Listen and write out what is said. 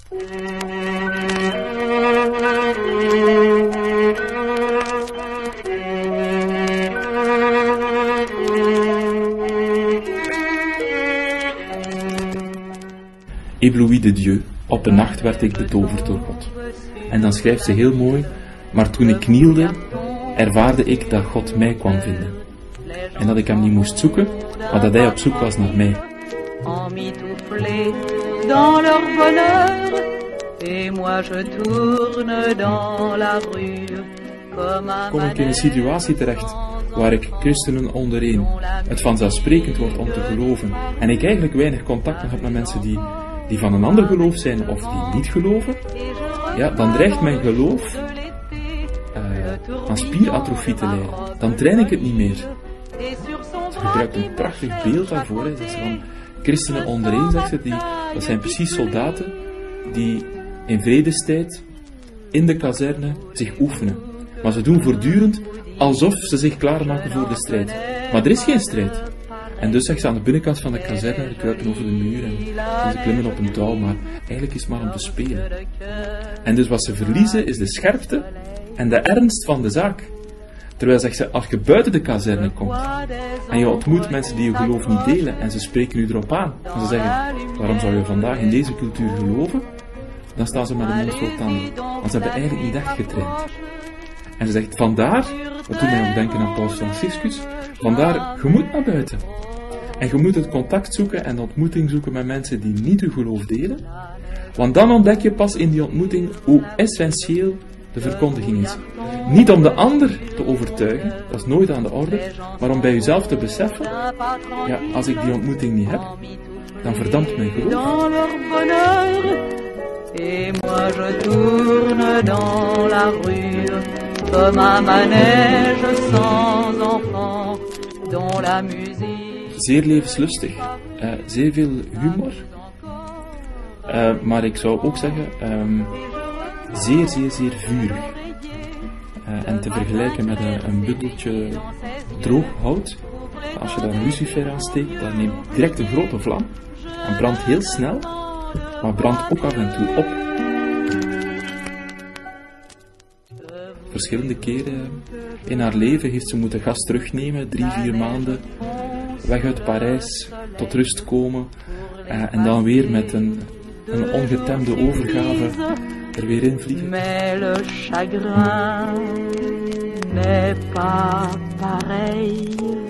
Ébloui de Dieu, op een nacht werd ik betoverd door God. En dan schrijft ze heel mooi, maar toen ik knielde, ervaarde ik dat God mij kwam vinden. En dat ik hem niet moest zoeken, maar dat hij op zoek was naar mij. Kom ik in een situatie terecht waar ik christenen ondereen het vanzelfsprekend wordt om te geloven en ik eigenlijk weinig contact heb met mensen die van een ander geloof zijn of die niet geloven, ja, dan dreigt mijn geloof aan spieratrofie te leiden. Dan train ik het niet meer. Ze gebruikt een prachtig beeld daarvoor. Hè. Dat ze van christenen ondereen, zegt ze, dat zijn precies soldaten die in vredestijd in de kazerne zich oefenen. Maar ze doen voortdurend alsof ze zich klaarmaken voor de strijd. Maar er is geen strijd. En dus zegt ze aan de binnenkant van de kazerne, ze kruipen over de muur en ze klimmen op een touw, maar eigenlijk is het maar om te spelen. En dus wat ze verliezen is de scherpte en de ernst van de zaak. Terwijl, zegt ze, als je buiten de kazerne komt en je ontmoet mensen die je geloof niet delen en ze spreken u erop aan en ze zeggen, waarom zou je vandaag in deze cultuur geloven? Dan staan ze met een mond vol tanden, want ze hebben eigenlijk niet echt getraind. En ze zegt, vandaar, dat doet mij ook denken aan Paus Franciscus, vandaar, je moet naar buiten. En je moet het contact zoeken en de ontmoeting zoeken met mensen die niet uw geloof delen. Want dan ontdek je pas in die ontmoeting hoe essentieel de verkondiging is. Niet om de ander te overtuigen, dat is nooit aan de orde, maar om bij jezelf te beseffen, ja, als ik die ontmoeting niet heb, dan verdampt mijn geloof. Et moi je tourne dans la rue comme un manège sans enfant dont la musique. Zeer levenslustig, zeer veel humor, maar ik zou ook zeggen zeer, zeer, zeer vurig. En te vergelijken met een bundeltje droog hout, als je daar een lucifer aan steekt, dan neemt direct een grote vlam en brandt heel snel, maar brandt ook af en toe op. Verschillende keren in haar leven heeft ze moeten gas terugnemen, 3-4 maanden, weg uit Parijs, tot rust komen en dan weer met een ongetemde overgave er weer in vliegen. Mais le chagrin n'est pas pareil.